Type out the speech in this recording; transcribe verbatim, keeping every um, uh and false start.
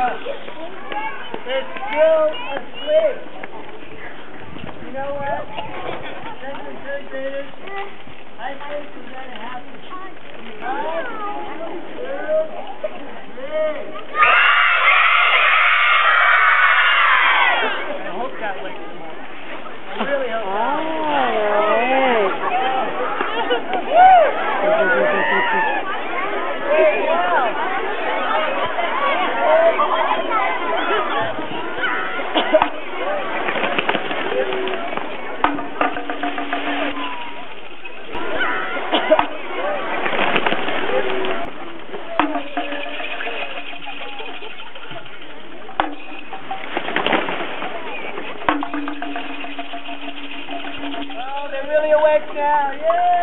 It's still asleep. You know what? Second, third graders, I think we're going to have to one, two, three. I hope that went small. I really hope that. Oh, they're really awake now. Yeah.